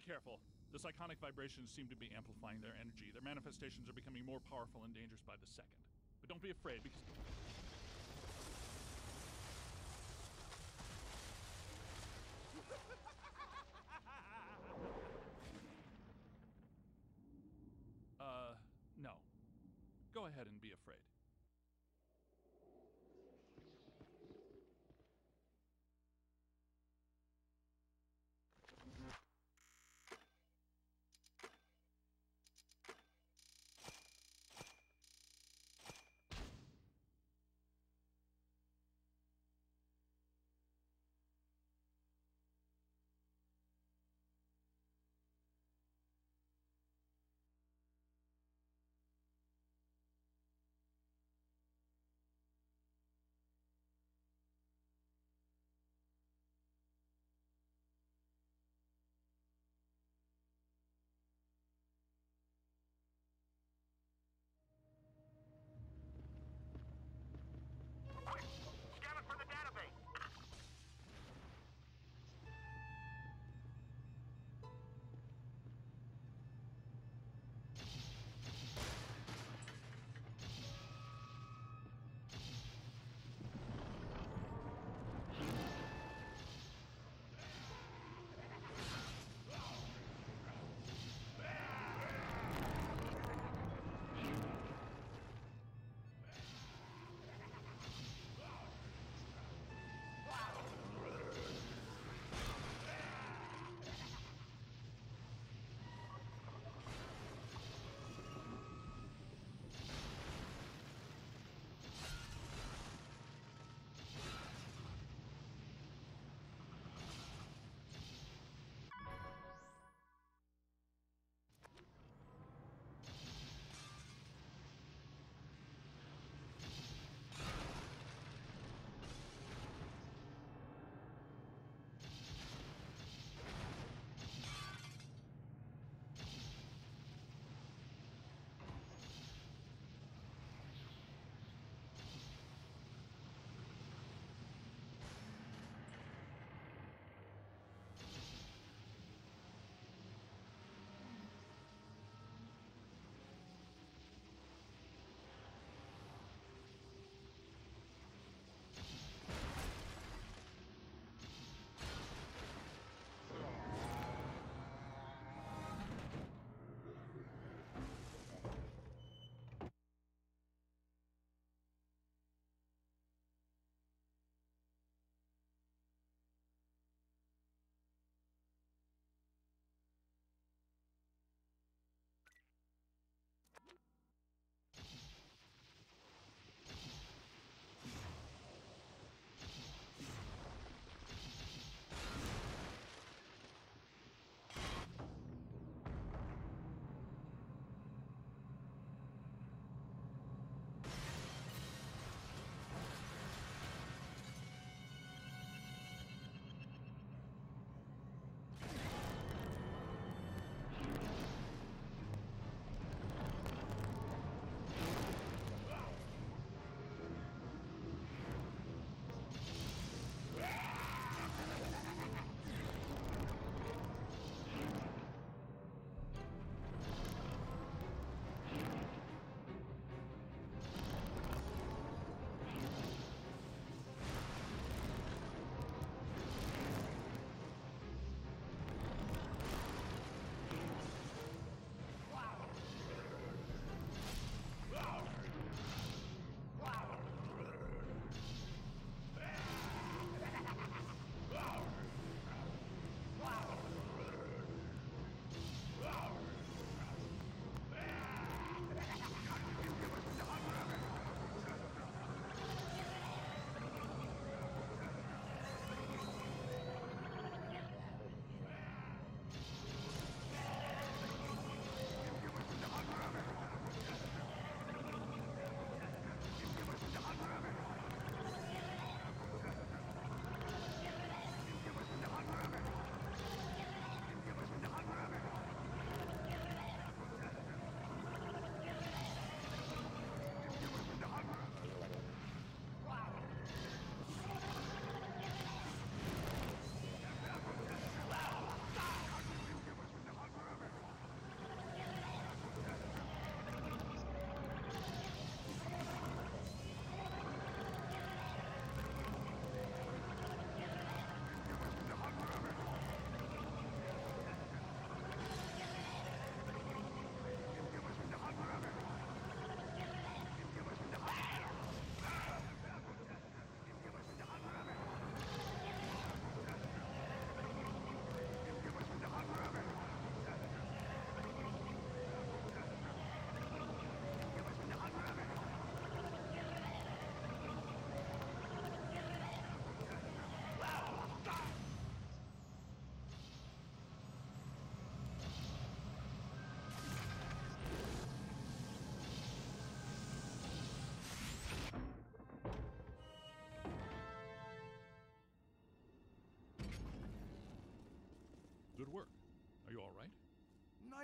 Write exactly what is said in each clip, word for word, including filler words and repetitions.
careful. The psychonic vibrations seem to be amplifying their energy. Their manifestations are becoming more powerful and dangerous by the second. But don't be afraid, because... uh, no. Go ahead and be afraid.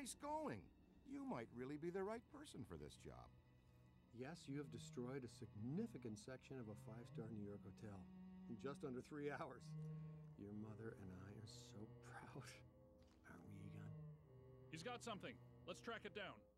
Nice going. You might really be the right person for this job. Yes, you have destroyed a significant section of a five-star New York hotel in just under three hours. Your mother and I are so proud. Aren't we, Egon? He's got something. Let's track it down.